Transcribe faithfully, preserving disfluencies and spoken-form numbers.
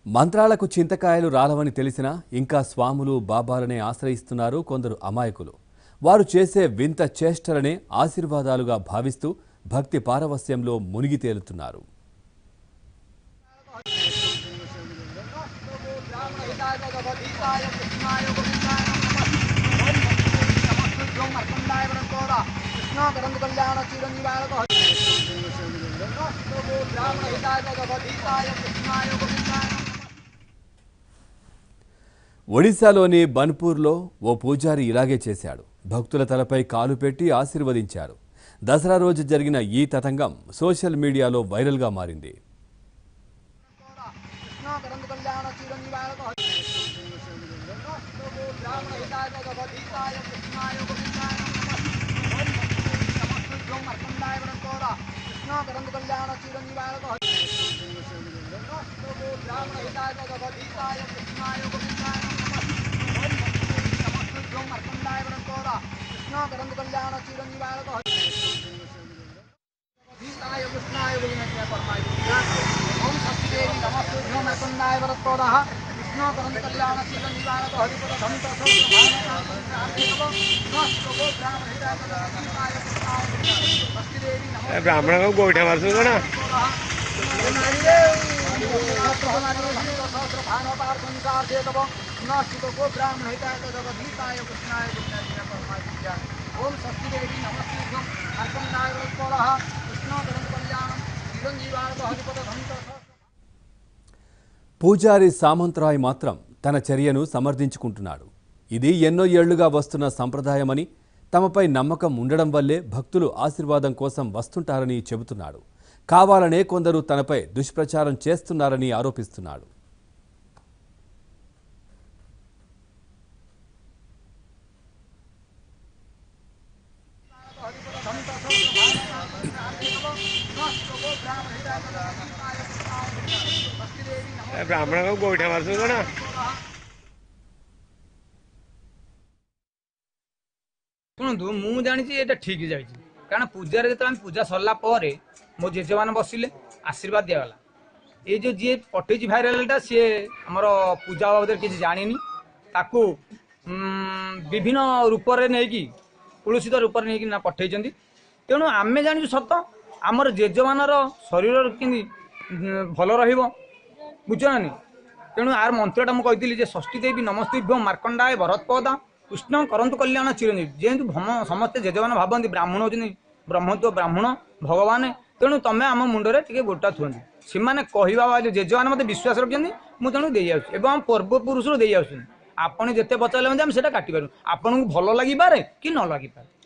మంత్రాలకు చింతకాయలు రాలవని తెలిసినా ఇంకా స్వాములు బాబాలనే ఆశ్రయిస్తున్నారు కొందరు అమాయకులు. వారు చేసే వింత చేష్టలనే ఆశీర్వాదాలుగా భావిస్తూ భక్తి పారవస్యంలో మునిగి తేలుతున్నారు. ఒడిశాలోని బన్పూర్లో ఓ పూజారి ఇలాగే చేశాడు. భక్తుల తలపై కాలు పెట్టి ఆశీర్వదించారు. దసరా రోజు జరిగిన ఈ తతంగం సోషల్ మీడియాలో వైరల్గా మారింది. ब्राह्मण को गोइठा मार सुन ना పూజారి సామంతరాయ్ మాత్రం తన చర్యను సమర్థించుకుంటున్నాడు. ఇది ఎన్నో ఏళ్లుగా వస్తున్న సంప్రదాయమని, తమపై నమ్మకం ఉండడం వల్లే భక్తులు ఆశీర్వాదం కోసం వస్తుంటారని చెబుతున్నాడు. కావాలనే కొందరు తనపై దుష్ప్రచారం చేస్తున్నారని ఆరోపిస్తున్నాడు. ब्राह्मण को गोइठा मार सुन ना शुणु मु जानी ठीक जाए कारण पूजा जो पूजा सरला मो जेजे मैंने बसिले आशीर्वाद दिगला ये जो जी पठे भाइरालटा सी आमर पूजा बाबद किसी जानी ताकू विभिन्न रूप से नहीं तुलसीत रूप से नहीं पठे तेणु आम जानी सत आमर जेजे मानर शरीर कि भल रुझ ना तेणु आर मंत्रटा मुझे षष्ठी देवी नमस्तेभ्यो मार्कंडाय भरतपदा कृष्ण करंतु कल्याण चिरंजीवी जेहेतु समस्ते जेजे मैंने भावती ब्राह्मण होती ब्रह्मत्व ब्राह्मण भगवान तेणु तुम आम मुंडे टे गोटा थुअंती से कहवा जेजे मैंने मत विश्वास रखिए मुझे तेणु दे आम पूर्वपुरुष दे आपड़ जिते पचारे से काटिपार आपन को भल लगिपारे कि न लगिपारे।